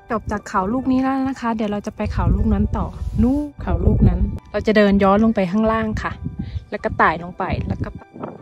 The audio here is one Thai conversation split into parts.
จบจากเขาลูกนี้แล้วนะคะเดี๋ยวเราจะไปเขาลูกนั้นต่อนู่นเขาลูกนั้นเราจะเดินย้อนลงไปข้างล่างค่ะแล้วก็ไต่ลงไปแล้วก็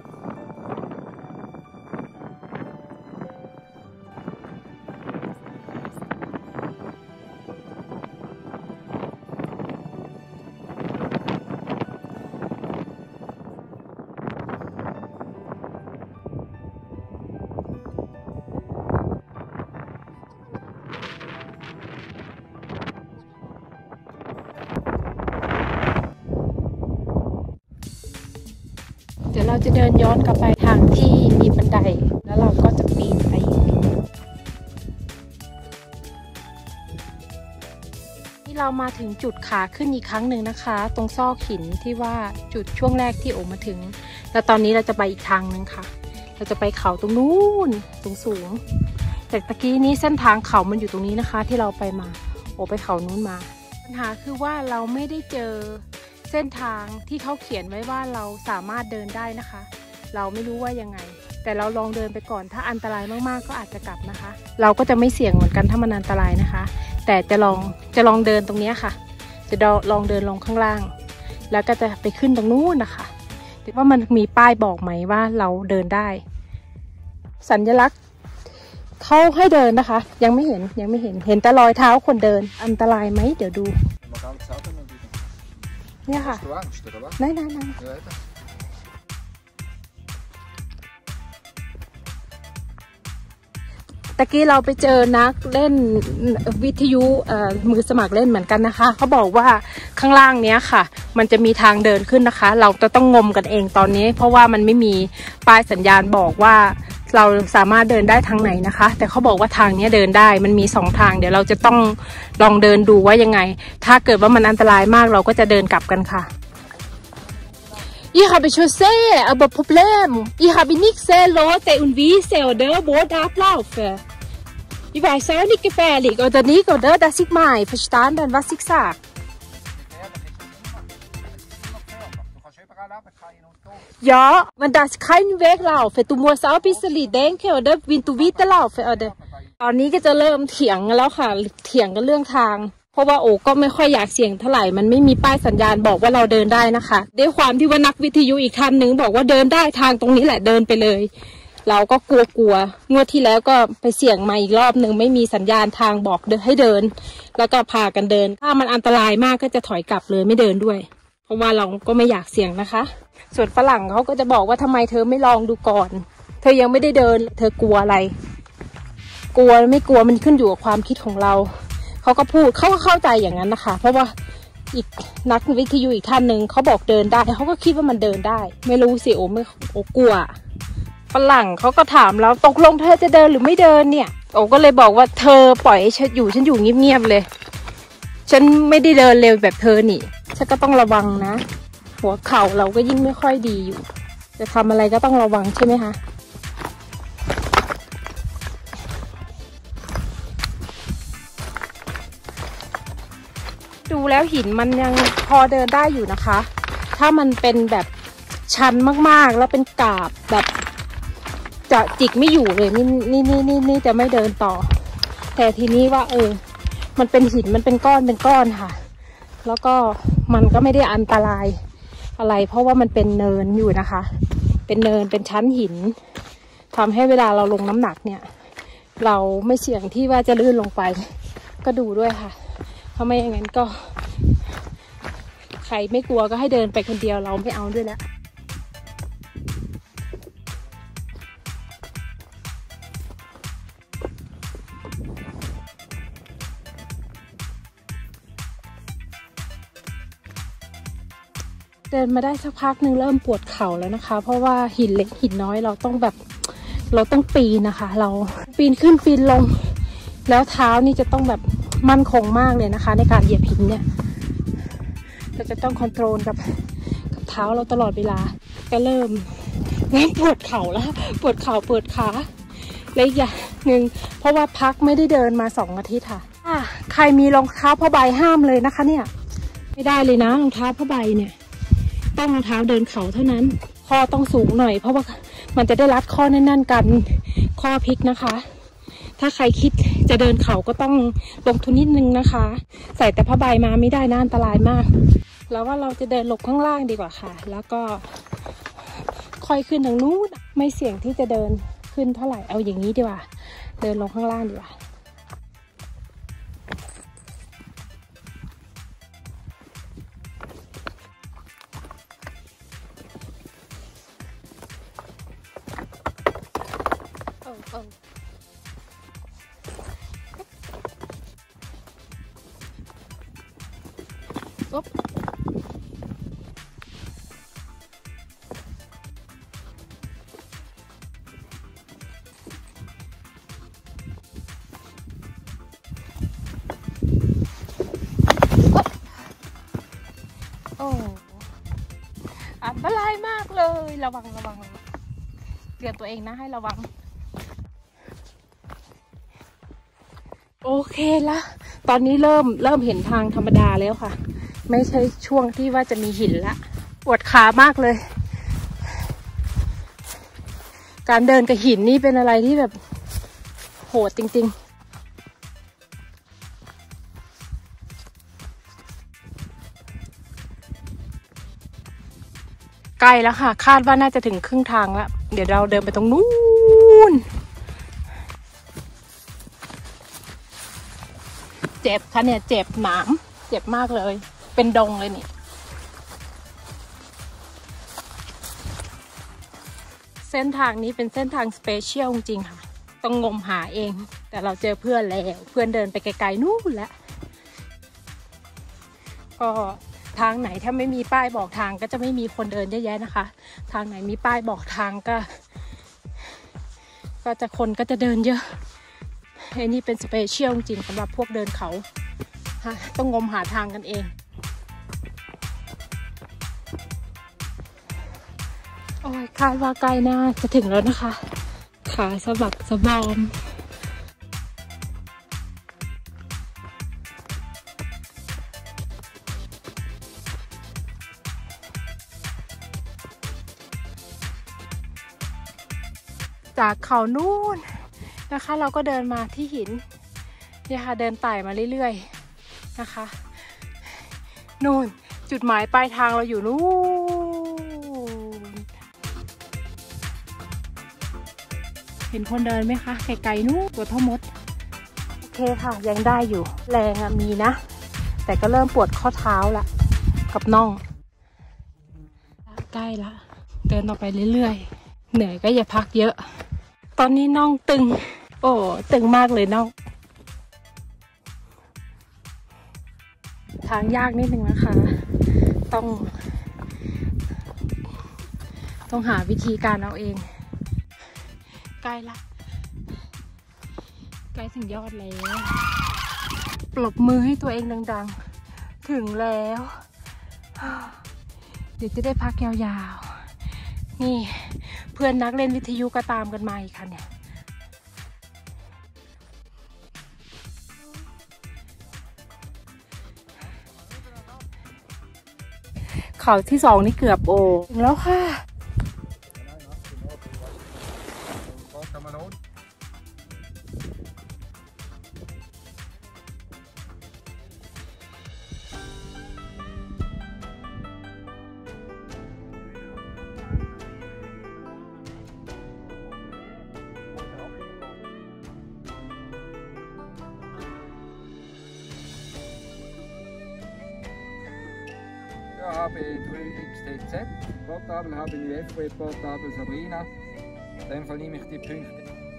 เดี๋ยวเราจะเดินย้อนกลับไปทางที่มีบันไดแล้วเราก็จะปีนไปอีกนี่เรามาถึงจุดขาขึ้นอีกครั้งหนึ่งนะคะตรงซอกหินที่ว่าจุดช่วงแรกที่โอมาถึงแล้วตอนนี้เราจะไปอีกทางหนึ่งค่ะเราจะไปเขาตรงนู้นสูงแต่ตะกี้นี้เส้นทางเขามันอยู่ตรงนี้นะคะที่เราไปมาโอไปเขานู้นมาปัญหาคือว่าเราไม่ได้เจอเส้นทางที่เขาเขียนไว้ว่าเราสามารถเดินได้นะคะเราไม่รู้ว่ายังไงแต่เราลองเดินไปก่อนถ้าอันตรายมากๆก็อาจจะกลับนะคะเราก็จะไม่เสี่ยงเหมือนกันถ้ามันอันตรายนะคะแต่จะลองเดินตรงนี้ค่ะจะลองเดินลงข้างล่างแล้วก็จะไปขึ้นตรงนู้นนะคะว่ามันมีป้ายบอกไหมว่าเราเดินได้สัญลักษณ์เขาให้เดินนะคะยังไม่เห็นเห็นแต่รอยเท้าคนเดินอันตรายไหมเดี๋ยวดูเนี่ยค่ะนั่นตะกี้เราไปเจอนักเล่นวิทยุมือสมัครเล่นเหมือนกันนะคะเขาบอกว่าข้างล่างเนี้ยค่ะมันจะมีทางเดินขึ้นนะคะเราจะต้องงมกันเองตอนนี้เพราะว่ามันไม่มีป้ายสัญญาณบอกว่าเราสามารถเดินได้ทางไหนนะคะแต่เขาบอกว่าทางนี้เดินได้มันมี2ทางเดี๋ยวเราจะต้องลองเดินดูว่ายังไงถ้าเกิดว่ามันอันตรายมากเราก็จะเดินกลับกันค่ะIch habe schon gesehen, aber Problem. Ich habe nicht gesehen, Leute und Wiese oder Boot ablaufen. Ich weiß auch nicht gefährlich oder nicht, oder? Dass ich meine, verstanden, was ich sage. Ja, wenn das kein Weg laufen, du musst auch ein bisschen denken, oder? Wenn du weiterlaufen, oder? ตอนนี้ก็จะเริ่มเถียงแล้วค่ะเถียงกันเรื่องทางเพราะว่าโอ้ก็ไม่ค่อยอยากเสี่ยงเท่าไหร่มันไม่มีป้ายสัญญาณบอกว่าเราเดินได้นะคะด้วยความที่ว่านักวิทยุอีกท่านหนึ่งบอกว่าเดินได้ทางตรงนี้แหละเดินไปเลยเราก็กลัวงวดที่แล้วก็ไปเสี่ยงมาอีกรอบหนึ่งไม่มีสัญญาณทางบอกให้เดินแล้วก็พากันเดินถ้ามันอันตรายมากก็จะถอยกลับเลยไม่เดินด้วยเพราะว่าเราก็ไม่อยากเสี่ยงนะคะส่วนฝรั่งเขาก็จะบอกว่าทำไมเธอไม่ลองดูก่อนเธอยังไม่ได้เดินเธอกลัวอะไรกลัวไม่กลัวมันขึ้นอยู่กับความคิดของเราเขาก็พูดเขาก็เข้าใจอย่างนั้นนะคะเพราะว่าอีกนักวิทยุอีกท่านหนึ่งเขาบอกเดินได้เขาก็คิดว่ามันเดินได้ไม่รู้สิโอ้กลัวฝรั่งเขาก็ถามเราตกลงเธอจะเดินหรือไม่เดินเนี่ยโอ้ก็เลยบอกว่าเธอปล่อยฉันอยู่เงียบๆเลยฉันไม่ได้เดินเร็วแบบเธอนี่ฉันก็ต้องระวังนะหัวเข่าเราก็ยิ่งไม่ค่อยดีอยู่จะทำอะไรก็ต้องระวังใช่ไหมคะดูแล้วหินมันยังพอเดินได้อยู่นะคะถ้ามันเป็นแบบชันมากๆแล้วเป็นกาบแบบจะจิกไม่อยู่เลยนี่จะไม่เดินต่อแต่ทีนี้ว่ามันเป็นหินมันเป็นก้อนค่ะแล้วก็มันก็ไม่ได้อันตรายอะไรเพราะว่ามันเป็นเนินอยู่นะคะเป็นเนินเป็นชั้นหินทำให้เวลาเราลงน้ำหนักเนี่ยเราไม่เสี่ยงที่ว่าจะลื่นลงไปก็ดูด้วยค่ะถ้าไม่อย่างนั้นก็ใครไม่กลัวก็ให้เดินไปคนเดียวเราไม่เอาด้วยแล้วเดินมาได้สักพักหนึ่งเริ่มปวดเข่าแล้วนะคะเพราะว่าหินเล็กหินน้อยเราต้องปีนนะคะเราปีนขึ้นปีนลงแล้วเท้านี่จะต้องแบบมั่นคงมากเลยนะคะในการเหยียบหินเนี่ยเราจะต้องคอนโทรลกับเท้าเราตลอดเวลาก็เริ่มปวดเข่าแล้วปวดเข่าปวดขาและอีกอย่างหนึ่งเพราะว่าพักไม่ได้เดินมา2 อาทิตย์ค่ะใครมีรองเท้าผ้าใบห้ามเลยนะคะเนี่ยไม่ได้เลยนะรองเท้าผ้าใบเนี่ยต้องรองเท้าเดินเขาเท่านั้นข้อต้องสูงหน่อยเพราะว่ามันจะได้รัดข้อแน่นๆกันข้อพลิกนะคะถ้ถ้าใครคิดจะเดินเขาก็ต้องลงทุนนิดนึงนะคะ ใส่แต่ผ้าใบมาไม่ได้นะอันตรายมากแล้วว่าเราจะเดินลงข้างล่างดีกว่าค่ะแล้วก็ค่อยขึ้นทางนู้นไม่เสี่ยงที่จะเดินขึ้นเท่าไหร่เอาอย่างนี้ดีกว่าเดินลงข้างล่างดีกว่าโอ้อันตรายมากเลยระวังเตือนตัวเองนะให้ระวังโอเคละตอนนี้เริ่มเห็นทางธรรมดาแล้วค่ะไม่ใช่ช่วงที่ว่าจะมีหินละปวดขามากเลยการเดินกับหินนี่เป็นอะไรที่แบบโหดจริงๆใกล้แล้วค่ะคาดว่าน่าจะถึงครึ่งทางแล้วเดี๋ยวเราเดินไปตรงนู้นเจ็บค่ะเนี่ยเจ็บหนามเจ็บมากเลยเป็นดงเลยนี่เส้นทางนี้เป็นเส้นทางสเปเชียลจริงๆค่ะต้องงมหาเองแต่เราเจอเพื่อนแล้วเพื่อนเดินไปไกลๆนู่นแล้วก็ทางไหนถ้าไม่มีป้ายบอกทางก็จะไม่มีคนเดินเยอะแยะนะคะทางไหนมีป้ายบอกทางก็จะคนก็จะเดินเยอะไอ้นี่เป็นสเปเชียลจริงสำหรับพวกเดินเขาต้องงมหาทางกันเองโอ้ยคาดว่าใกล้น่าจะถึงแล้วนะคะขาสะบักสะบอมจากเขานู่นนะคะเราก็เดินมาที่หินเนี่ยค่ะเดินไต่มาเรื่อยๆนะคะนู่นจุดหมายปลายทางเราอยู่นู่นเห็นคนเดินไหมคะไกลๆนู่นตัวเท่ามดโอเคค่ะยังได้อยู่แรงมีนะแต่ก็เริ่มปวดข้อเท้าละกับน่องใกล้ละเดินต่อไปเรื่อยๆเหนื่อยก็อย่าพักเยอะตอนนี้น่องตึงโอ้ตึงมากเลยน่องทางยากนิดนึงนะคะต้องหาวิธีการเอาเองใกล้ละใกล้ถึงยอดแล้วปรบมือให้ตัวเองดังๆถึงแล้วเดี๋ยวจะได้พักยาวๆนี่เพื่อนนักเล่นวิทยุก็ตามกันมาอีกค่ะเนี่ยเขาที่สองนี่เกือบโอถึงแล้วค่ะ habe 3XTZ, Portable habe UFW Portable Sabrina. In dem Fall nehme ich die Punkte.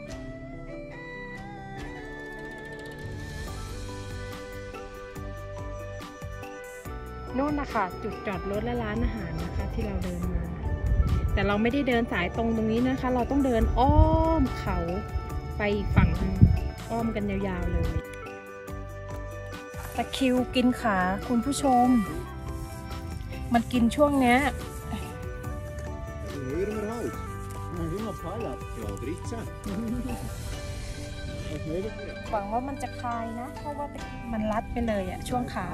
นู่นนะคะจุดจอดรถและร้านอาหารนะคะที่เราเดินมาแต่เราไม่ได้เดินสายตรงนี้นะคะเราต้องเดินอ้อมเขาไปฝั่งอ้อมกันยาวๆเลยตะคริวกินขาคุณผู้ชมมันกินช่วงเนี้ยหวังว่ามันจะคลายนะเพราะว่ามันรัดไปเลยอะช่วงขา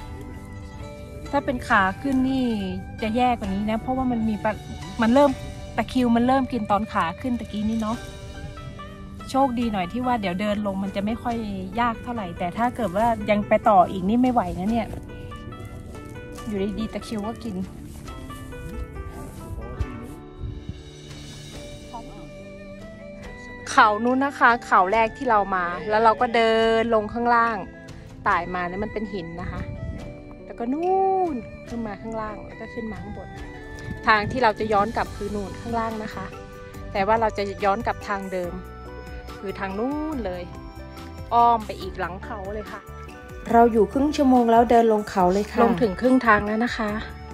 ถ้าเป็นขาขึ้นนี่จะแย่กว่านี้นะเพราะว่ามันเริ่มตะคริวมันเริ่มกินตอนขาขึ้นตะกี้นี่เนาะโชคดีหน่อยที่ว่าเดี๋ยวเดินลงมันจะไม่ค่อยยากเท่าไหร่แต่ถ้าเกิดว่ายังไปต่ออีกนี่ไม่ไหวนะเนี่ยอยู่ดีๆตะคริวก็กินเขานู้นนะคะเขาแรกที่เรามาแล้วเราก็เดินลงข้างล่างไต่มาเนี่ยมันเป็นหินนะคะแล้วก็นู่นขึ้นมาข้างล่างแล้วก็ขึ้นมาข้างบนทางที่เราจะย้อนกลับคือนู่นข้างล่างนะคะแต่ว่าเราจะย้อนกลับทางเดิมคือทางนู้นเลยอ้อมไปอีกหลังเขาเลยค่ะเราอยู่ครึ่งชั่วโมงแล้วเดินลงเขาเลยค่ะลงถึงครึ่งทางแล้วนะคะ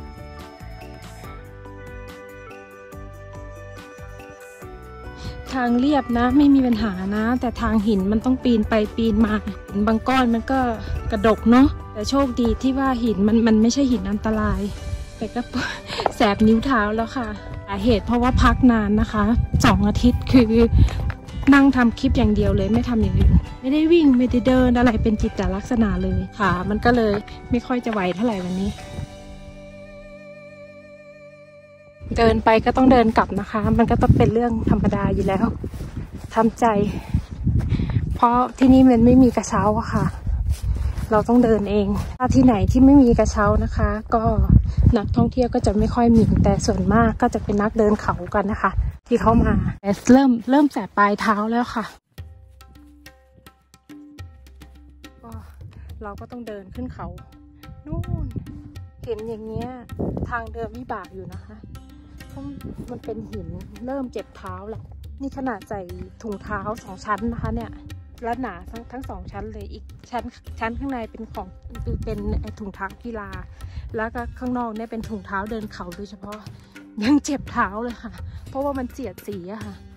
ทางเรียบนะไม่มีปัญหานะแต่ทางหินมันต้องปีนไปปีนมาหินบางก้อนมันก็กระดกเนาะแต่โชคดีที่ว่าหินมันไม่ใช่หินอันตรายแต่ก็แสบนิ้วเท้าแล้วค่ะสาเหตุเพราะว่าพักนานนะคะ2 อาทิตย์คือนั่งทำคลิปอย่างเดียวเลยไม่ทำอย่างอื่นไม่ได้วิ่งไม่ได้เดินอะไรเป็นกิจลักษณะเลยค่ะมันก็เลยไม่ค่อยจะไหวเท่าไหร่วันนี้เดินไปก็ต้องเดินกลับนะคะมันก็ต้องเป็นเรื่องธรรมดาอยู่แล้วทำใจเพราะที่นี่มันไม่มีกระเช้าอะค่ะเราต้องเดินเองถ้าที่ไหนที่ไม่มีกระเช้านะคะก็นักท่องเที่ยวก็จะไม่ค่อยมีแต่ส่วนมากก็จะเป็นนักเดินเขากันนะคะที่เขามาแต่เริ่มแสบปลายเท้าแล้วค่ะก็เราก็ต้องเดินขึ้นเขานู่นเห็นอย่างเงี้ยทางเดินวิบากอยู่นะคะมันเป็นหินเริ่มเจ็บเท้าแล้วนี่ขนาดใส่ถุงเท้า2 ชั้นนะคะเนี่ยและหนาทั้ง2 ชั้นเลยอีกชั้นข้างในเป็นของเป็นถุงเท้ากีฬาแล้วก็ข้างนอกเนี่ยเป็นถุงเท้าเดินเขาโดยเฉพาะยังเจ็บเท้าเลยค่ะเพราะว่ามันเสียดสีอะค่ะ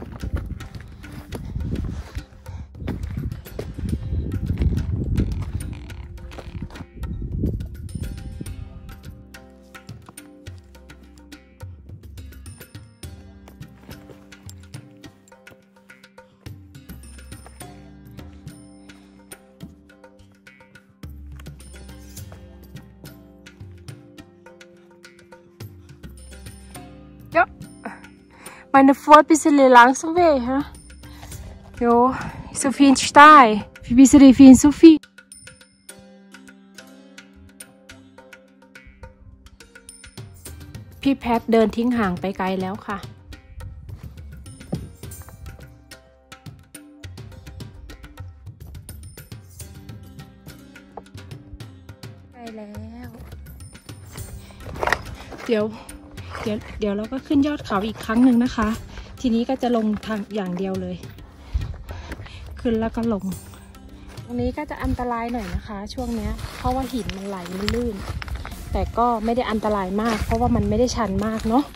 Meine Fahrt ein bisschen langsam weg, ja? Ja, so viel steil. Wie bist du denn so viel? พี่แพทเดินทิ้งห่างไปไกลแล้วค่ะใกล้แล้วเดี๋ยวเราก็ขึ้นยอดเขาอีกครั้งหนึ่งนะคะทีนี้ก็จะลงทางอย่างเดียวเลยขึ้นแล้วก็ลงตรงนี้ก็จะอันตรายหน่อยนะคะช่วงนี้เพราะว่าหินมันไหลมันลื่นแต่ก็ไม่ได้อันตรายมากเพราะว่ามันไม่ได้ชันมากเนาะ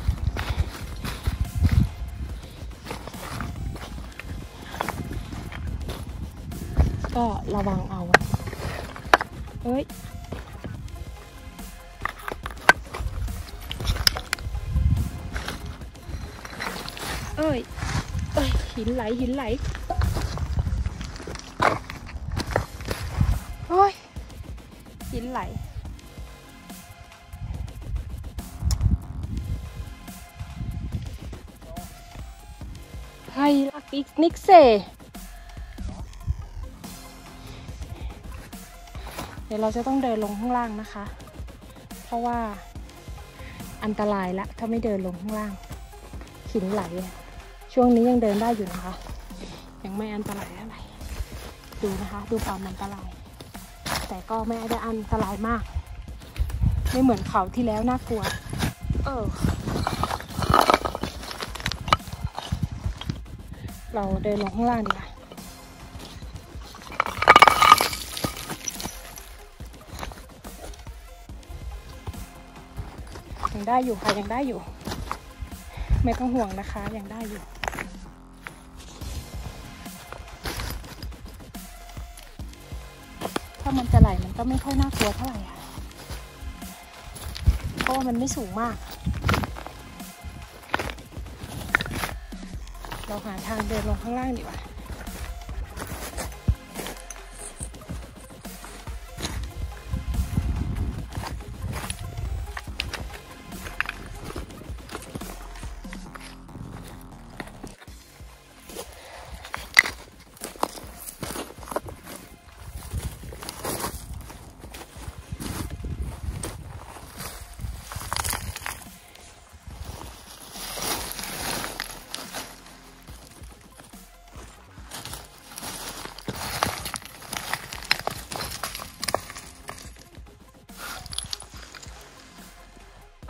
ก็ระวังเอาเอ้ยหินไหลโอ้ยหินไหลไฮลักอีกนิกเซ่เดี๋ยวเราจะต้องเดินลงข้างล่างนะคะเพราะว่าอันตรายละถ้าไม่เดินลงข้างล่างหินไหลช่วงนี้ยังเดินได้อยู่นะคะยังไม่อันตรายอะไรดูนะคะดูความอันตรายแต่ก็ไม่ได้อันตรายมากไม่เหมือนเขาที่แล้วน่ากลัวเราเดินลงข้างล่างดีกว่ายังได้อยู่ค่ะยังได้อยู่ไม่ต้องห่วงนะคะยังได้อยู่ถ้ามันจะไหลมันก็ไม่ค่อยน่ากลัวเท่าไหร่เพราะว่ามันไม่สูงมากเราหาทางเดินลงข้างล่างดีกว่า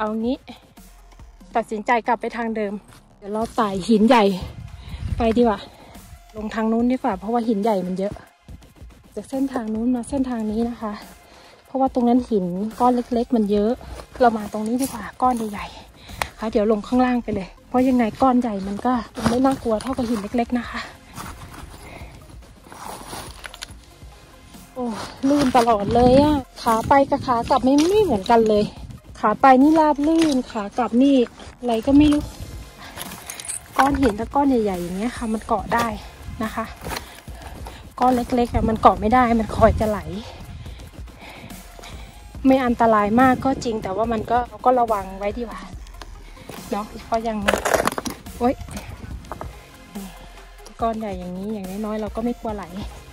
เอางี้ตัดสินใจกลับไปทางเดิมเดี๋ยวเราไต่หินใหญ่ไปดีกว่าลงทางนู้นดีกว่าเพราะว่าหินใหญ่มันเยอะจากเส้นทางนู้นมาเส้นทางนี้นะคะเพราะว่าตรงนั้นหินก้อนเล็กๆมันเยอะเรามาตรงนี้ดีกว่าก้อนใหญ่ๆค่ะเดี๋ยวลงข้างล่างไปเลยเพราะยังไงก้อนใหญ่มันก็ไม่น่ากลัวเท่ากับหินเล็กๆนะคะโอ้ลื่นตลอดเลยอะขาไปกับขากลับไม่เหมือนกันเลยขาไปนี่ราบลื่นขากลับนี่อะไรก็ไม่รู้ก้อนหินถ้าก้อนใหญ่ๆอย่างเงี้ยค่ะมันเกาะได้นะคะก้อนเล็กๆอะมันเกาะไม่ได้มันคอยจะไหลไม่อันตรายมากก็จริงแต่ว่ามันก็ระวังไว้ดีกว่าเนาะเพราะยังโอ๊ยก้อนใหญ่อย่างนี้อย่างน้อยๆเราก็ไม่กลัวไหล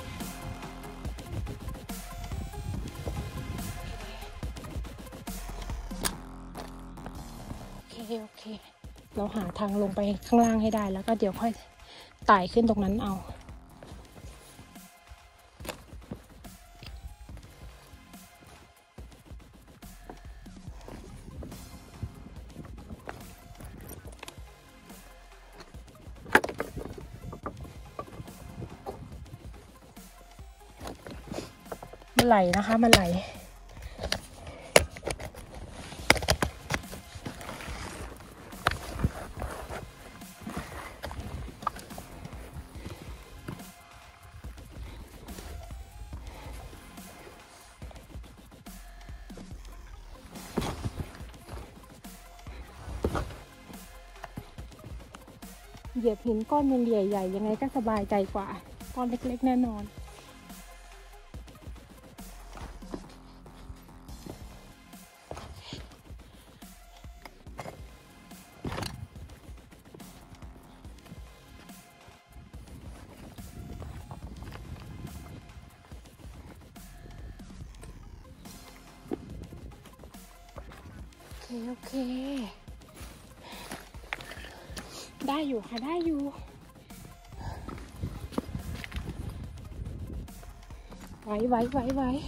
โอเคเราหาทางลงไปข้างล่างให้ได้แล้วก็เดี๋ยวค่อยไต่ขึ้นตรงนั้นเอามันไหลนะคะมันไหลเหยียบหินก้อนยังใหญ่ๆยังไงก็สบายใจกว่าก้อนเล็กๆแน่นอนโอเคได้อยู่ค่ะได้อยู่ไว้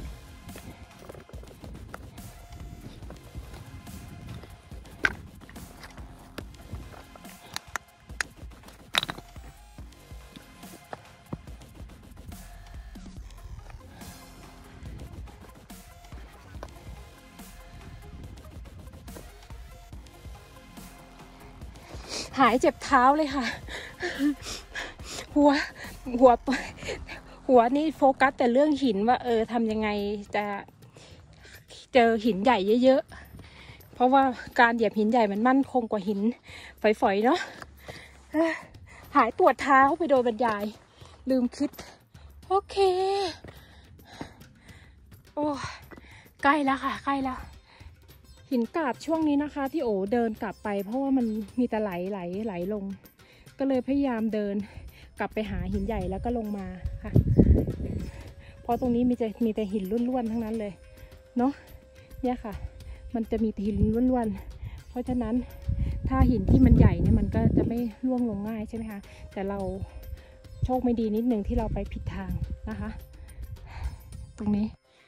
หายเจ็บเท้าเลยค่ะหัวนี่โฟกัสแต่เรื่องหินว่าทำยังไงจะเจอหินใหญ่เยอะๆเพราะว่าการเหยียบหินใหญ่มันมั่นคงกว่าหินฝอยๆเนาะหายปวดเท้าไปโดยบรรยายลืมคิดโอเคโอ้ใกล้แล้วค่ะใกล้แล้วหินกราบช่วงนี้นะคะที่โอเดินกลับไปเพราะว่ามันมีแต่ไหลลงก็เลยพยายามเดินกลับไปหาหินใหญ่แล้วก็ลงมาค่ะเพราะตรงนี้มีแต่หินล้วนๆทั้งนั้นเลยเนาะเนี่ยค่ะมันจะมีแต่หินล้วนๆเพราะฉะนั้นถ้าหินที่มันใหญ่เนี่ยมันก็จะไม่ร่วงลงง่ายใช่ไหมคะแต่เราโชคไม่ดีนิดนึงที่เราไปผิดทางนะคะตรงนี้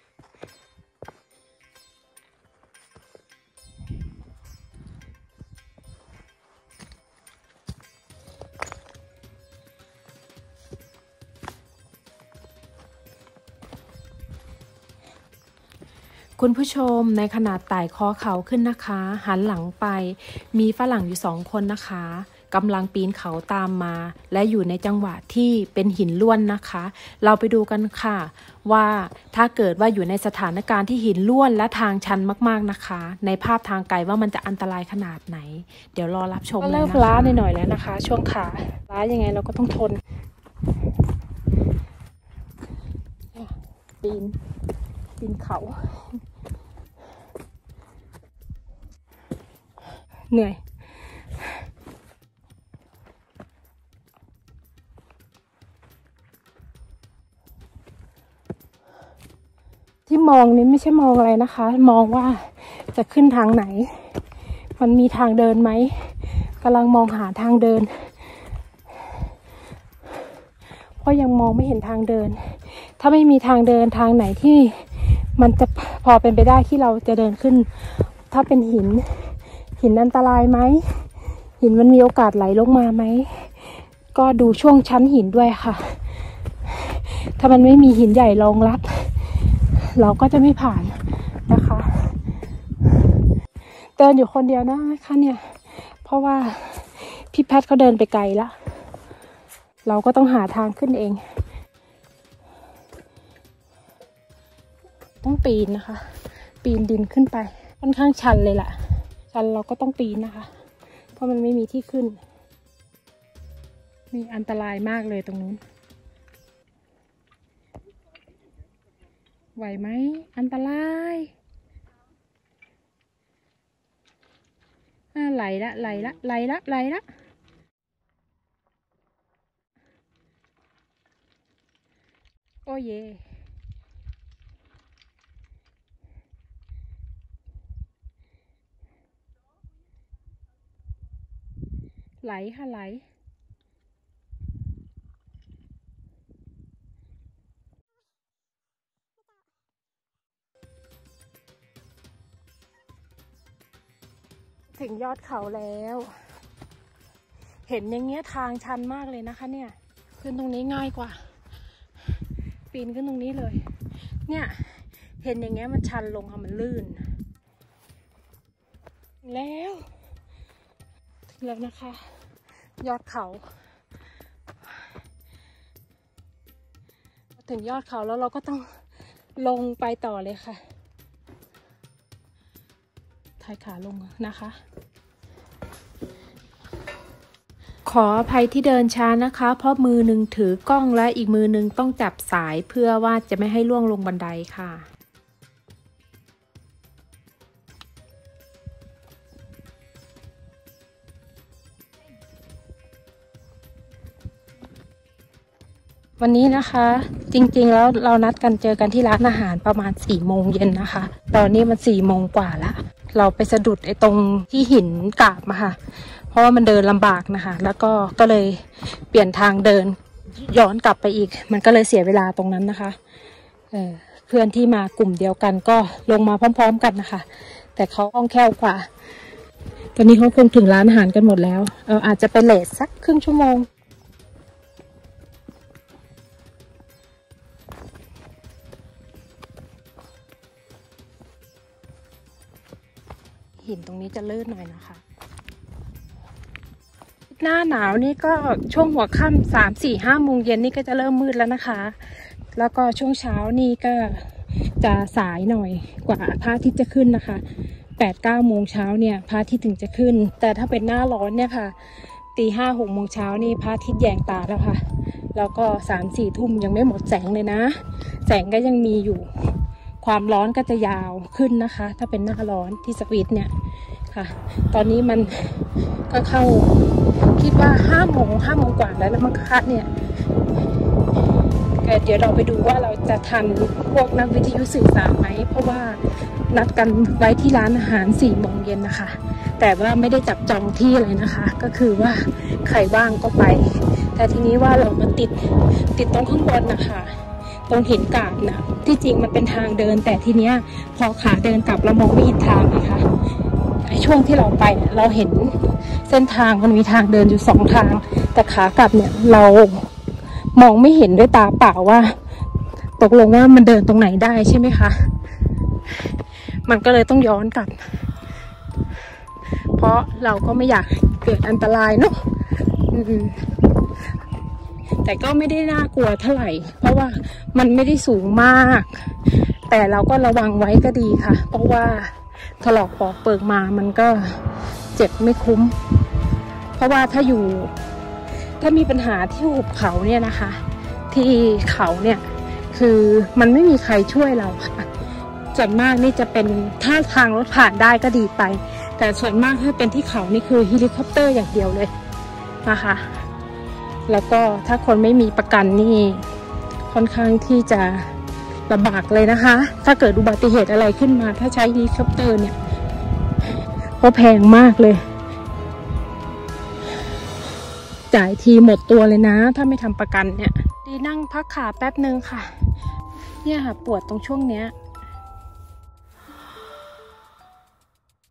คุณผู้ชมในขณะไต่คอเขาขึ้นนะคะหันหลังไปมีฝรั่งอยู่2 คนนะคะกำลังปีนเขาตามมาและอยู่ในจังหวะที่เป็นหินล้วนนะคะเราไปดูกันค่ะว่าถ้าเกิดว่าอยู่ในสถานการณ์ที่หินล้วนและทางชันมากๆนะคะในภาพทางไกลว่ามันจะอันตรายขนาดไหนเดี๋ยวรอรับชมเลยนะคะเริ่มล้าหน่อยแล้วนะคะช่วงขาล้ายังไงเราก็ต้องทนปีนเขาเหนื่อยที่มองนี้ไม่ใช่มองอะไรนะคะมองว่าจะขึ้นทางไหนมันมีทางเดินไหมกำลังมองหาทางเดินเพราะยังมองไม่เห็นทางเดินถ้าไม่มีทางเดินทางไหนที่มันจะพอเป็นไปได้ที่เราจะเดินขึ้นถ้าเป็นหินอันตรายไหมหินมันมีโอกาสไหลลงมาไหมก็ดูช่วงชั้นหินด้วยค่ะถ้ามันไม่มีหินใหญ่รองรับเราก็จะไม่ผ่านนะคะเดินอยู่คนเดียวนะคะเนี่ยเพราะว่าพี่แพทเขาเดินไปไกลแล้วเราก็ต้องหาทางขึ้นเองต้องปีนนะคะปีนดินขึ้นไปค่อนข้างชันเลยแหละชันเราก็ต้องปีนนะคะเพราะมันไม่มีที่ขึ้นมีอันตรายมากเลยตรงนู้นไหวไหมอันตรายไหลละโอ้เยไหลค่ะไหลถึงยอดเขาแล้วเห็นอย่างเงี้ยทางชันมากเลยนะคะเนี่ยขึ้นตรงนี้ง่ายกว่าปีนขึ้นตรงนี้เลยเนี่ยเห็นอย่างเงี้ยมันชันลงค่ะมันลื่นแล้วถึงแล้วนะคะยอดเขาถึงยอดเขาแล้วเราก็ต้องลงไปต่อเลยค่ะถ่ายขาลงนะคะขออภัยที่เดินช้านะคะเพราะมือหนึ่งถือกล้องและอีกมือหนึ่งต้องจับสายเพื่อว่าจะไม่ให้ล่วงลงบันไดค่ะวันนี้นะคะจริงๆแล้วเรานัดกันเจอกันที่ร้านอาหารประมาณ4 โมงเย็นนะคะตอนนี้มัน4 โมงกว่าแล้วเราไปสะดุดตรงที่หินกาบมาค่ะเพราะว่ามันเดินลำบากนะคะแล้วก็เลยเปลี่ยนทางเดินย้อนกลับไปอีกมันก็เลยเสียเวลาตรงนั้นนะคะเพื่อนที่มากลุ่มเดียวกันก็ลงมาพร้อมๆกันนะคะแต่เขาคล่องแคล่วกว่าตอนนี้เขาคงถึงร้านอาหารกันหมดแล้วอาจจะไปเลทสักครึ่งชั่วโมงหินตรงนี้จะลื่นหน่อยนะคะหน้าหนาวนี่ก็ช่วงหัวค่ำ3, 4, 5 โมงเย็นนี่ก็จะเริ่มมืดแล้วนะคะแล้วก็ช่วงเช้านี่ก็จะสายหน่อยกว่าพระอาทิตย์จะขึ้นนะคะ8, 9 โมงเช้าเนี่ยพระอาทิตย์ถึงจะขึ้นแต่ถ้าเป็นหน้าร้อนเนี่ยค่ะตี 5, 6 โมงเช้านี่พระอาทิตย์แยงตาแล้วค่ะแล้วก็3, 4 ทุ่มยังไม่หมดแสงเลยนะแสงก็ยังมีอยู่ความร้อนก็จะยาวขึ้นนะคะถ้าเป็นหน้าร้อนที่สวีเดนเนี่ยค่ะตอนนี้มันก็เข้าคิดว่า5 โมงกว่าแล้วมั้งคะเนี่ยเดี๋ยวเราไปดูว่าเราจะทันพวกนักวิทยุสื่อสารไหมเพราะว่านัดกันไว้ที่ร้านอาหาร4 โมงเย็นนะคะแต่ว่าไม่ได้จับจองที่อะไรนะคะก็คือว่าใครว่างก็ไปแต่ทีนี้ว่าเรามาติดตรงข้างบนนะคะตรงหินกาบนะที่จริงมันเป็นทางเดินแต่ทีเนี้ยพอขาเดินกลับเรามองไม่เห็นทางนะคะช่วงที่เราไปเราเห็นเส้นทางมันมีทางเดินอยู่2 ทางแต่ขากลับเนี่ยเรามองไม่เห็นด้วยตาเปล่าว่าตกลงว่ามันเดินตรงไหนได้ใช่ไหมคะมันก็เลยต้องย้อนกลับเพราะเราก็ไม่อยากเกิดอันตรายเนาะแต่ก็ไม่ได้น่ากลัวเท่าไหร่เพราะว่ามันไม่ได้สูงมากแต่เราก็ระวังไว้ก็ดีค่ะเพราะว่าถลอกปอกเปิกมามันก็เจ็บไม่คุ้มเพราะว่าถ้ามีปัญหาที่หุบเขาเนี่ยนะคะที่เขาเนี่ยคือมันไม่มีใครช่วยเราค่ะส่วนมากนี่จะเป็นถ้าทางรถผ่านได้ก็ดีไปแต่ส่วนมากถ้าเป็นที่เขานี่คือเฮลิคอปเตอร์อย่างเดียวเลยนะคะแล้วก็ถ้าคนไม่มีประกันนี่ค่อนข้างที่จะลำบากเลยนะคะถ้าเกิดอุบัติเหตุอะไรขึ้นมาถ้าใช้เฮลิคอปเตอร์เนี่ยก็แพงมากเลยจ่ายทีหมดตัวเลยนะถ้าไม่ทำประกันเนี่ยดีนั่งพักขาแป๊บนึงค่ะเนี่ยค่ะปวดตรงช่วงเนี้ย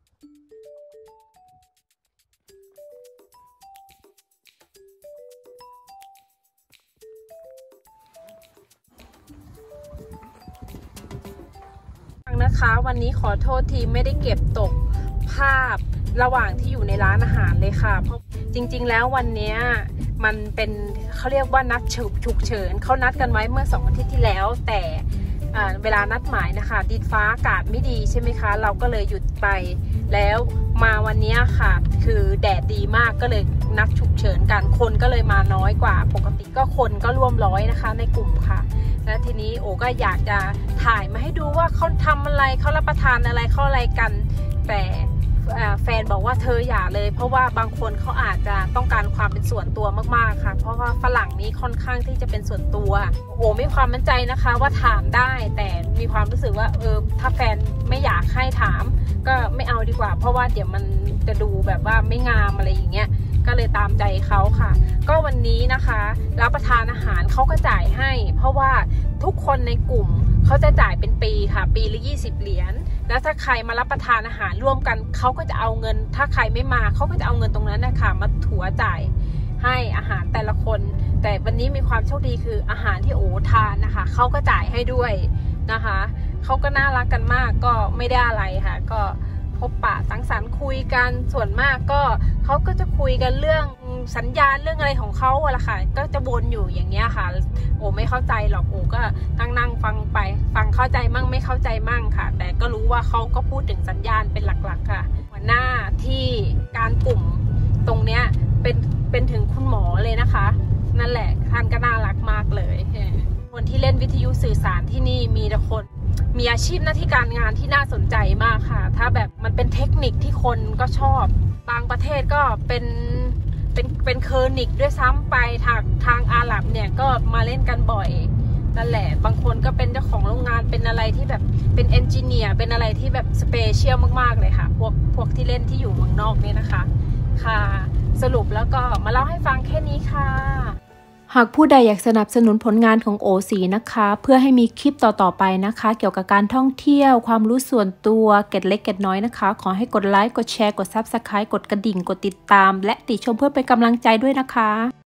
นะคะวันนี้ขอโทษทีไม่ได้เก็บตกภาพระหว่างที่อยู่ในร้านอาหารเลยค่ะเพราะจริงๆแล้ววันนี้มันเป็นเขาเรียกว่านัดฉุกเฉินเขานัดกันไว้เมื่อ2 อาทิตย์ที่แล้วแต่เวลานัดหมายนะคะดินฟ้าอากาศไม่ดีใช่ไหมคะเราก็เลยหยุดไปแล้วมาวันนี้ค่ะคือแดดดีมากก็เลยนัดฉุกเฉินกันคนก็เลยมาน้อยกว่าปกติก็คนก็ร่วม100นะคะในกลุ่มค่ะและทีนี้โอก็อยากจะถ่ายมาให้ดูว่าเขาทำอะไรเขารับประทานอะไรเขาอะไรกันแต่แฟนบอกว่าเธออย่าเลยเพราะว่าบางคนเขาอาจจะต้องการความเป็นส่วนตัวมากๆค่ะเพราะว่าฝรั่งนี้ค่อนข้างที่จะเป็นส่วนตัวโอ้มีความมั่นใจนะคะว่าถามได้แต่มีความรู้สึกว่าถ้าแฟนไม่อยากให้ถามก็ไม่เอาดีกว่าเพราะว่าเดี๋ยวมันจะดูแบบว่าไม่งามอะไรอย่างเงี้ยก็เลยตามใจเขาค่ะก็วันนี้นะคะรับประทานอาหารเขาก็จ่ายให้เพราะว่าทุกคนในกลุ่มเขาจะจ่ายเป็นปีค่ะปีละ20 เหรียญแล้วถ้าใครมารับประทานอาหารร่วมกันเขาก็จะเอาเงินถ้าใครไม่มาเขาก็จะเอาเงินตรงนั้นนะคะมาถัวจ่ายให้อาหารแต่ละคนแต่วันนี้มีความโชคดีคืออาหารที่โอทานนะคะเขาก็จ่ายให้ด้วยนะคะเขาก็น่ารักกันมากก็ไม่ได้อะไรค่ะก็พบปะสังสรรค์คุยกันส่วนมากก็เขาก็จะคุยกันเรื่องสัญญาณเรื่องอะไรของเขาอะละค่ะก็จะวนอยู่อย่างเงี้ยค่ะโอไม่เข้าใจหรอกโอก็นั่งฟังไปฟังเข้าใจมั่งไม่เข้าใจมั่งค่ะแต่ก็รู้ว่าเขาก็พูดถึงสัญญาณเป็นหลักๆค่ะหัวหน้าที่การกลุ่มตรงเนี้ยเป็นถึงคุณหมอเลยนะคะนั่นแหละท่านก็น่ารักมากเลยคนที่เล่นวิทยุสื่อสารที่นี่มีแต่คนมีอาชีพหน้าที่การงานที่น่าสนใจมากค่ะถ้าแบบมันเป็นเทคนิคที่คนก็ชอบบางประเทศก็เป็นเคอร์นิกด้วยซ้ำไปทางอาหรับเนี่ยก็มาเล่นกันบ่อยนั่นแหละบางคนก็เป็นเจ้าของโรงงานเป็นอะไรที่แบบเป็นเอนจิเนียร์เป็นอะไรที่แบบสเปเชียลมากๆเลยค่ะพวกที่เล่นที่อยู่เมืองนอกเนี่ยนะคะค่ะสรุปแล้วก็มาเล่าให้ฟังแค่นี้ค่ะหากผู้ใดอยากสนับสนุนผลงานของโอสีนะคะเพื่อให้มีคลิปต่อๆไปนะคะเกี่ยวกับการท่องเที่ยวความรู้ส่วนตัวเกร็ดเล็กเกร็ดน้อยนะคะขอให้กดไลค์กดแชร์กด Subscribe กดกระดิ่งกดติดตามและติชมเพื่อเป็นกำลังใจด้วยนะคะ